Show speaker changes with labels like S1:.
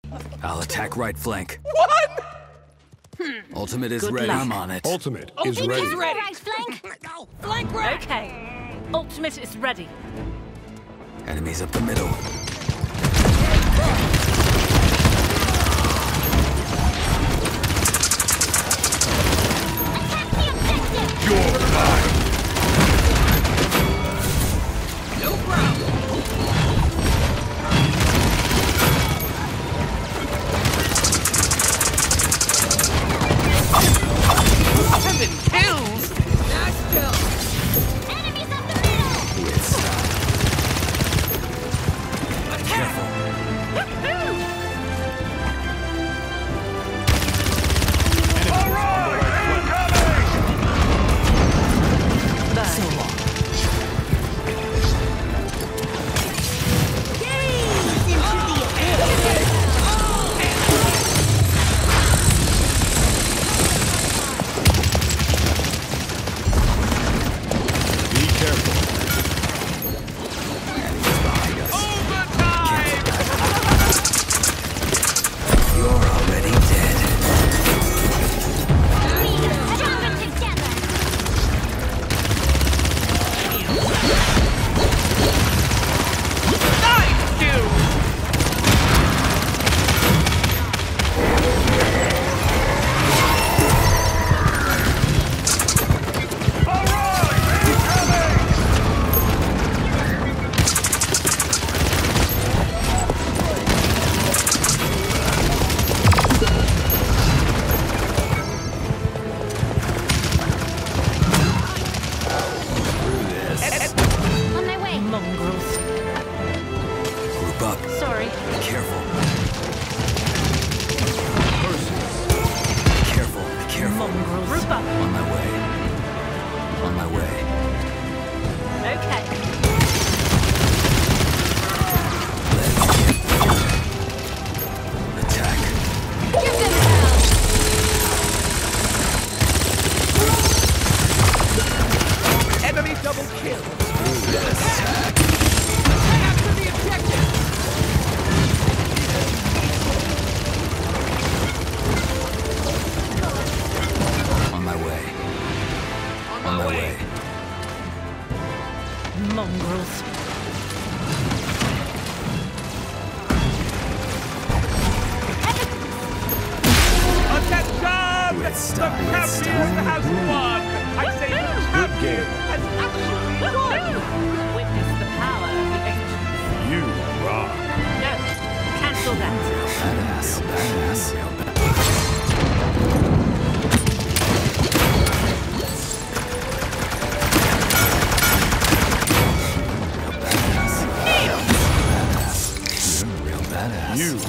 S1: I'll attack right flank.
S2: What?
S1: Ultimate is
S3: Good
S1: ready.
S3: luck.
S1: I'm on it.
S4: Ultimate is
S2: Ultimate
S4: ready.
S2: is ready.
S5: Right flank.
S2: Flank right.
S3: Okay. Ultimate is ready.
S1: Enemies up the middle.
S4: You're mine.
S2: No problem. 7 kills. Nice kill.
S5: Enemies up the middle.
S1: With style. Careful.
S3: So long.
S5: Gaze into the abyss.
S4: Be careful.
S1: Enemies behind us.
S2: Overtime.
S1: You're already dead.
S5: Stronger together.
S2: Nice kill.
S5: On my way.
S3: Mongrels.
S1: Group up.
S3: Sorry.
S1: Be careful. Be careful. Be careful.
S3: Mongrels. Group up.
S1: On my way. On my way.
S3: Okay.
S1: Attack.
S5: Give them hell.
S2: Enemy double kill.
S1: Attack.
S2: After the objective.
S1: On my way.
S2: On my way.
S3: Mongrels.
S2: Attention!
S1: With style,
S2: The
S1: with
S2: champion
S1: style.
S2: has won! I say the
S4: Good
S2: champion
S4: game.
S2: has actually won!
S3: Witness the power of the ancients.
S4: You rock.
S3: No. Cancel that.
S1: Badass. Badass. Real badass. Real badass. Badass. Real badass.
S4: You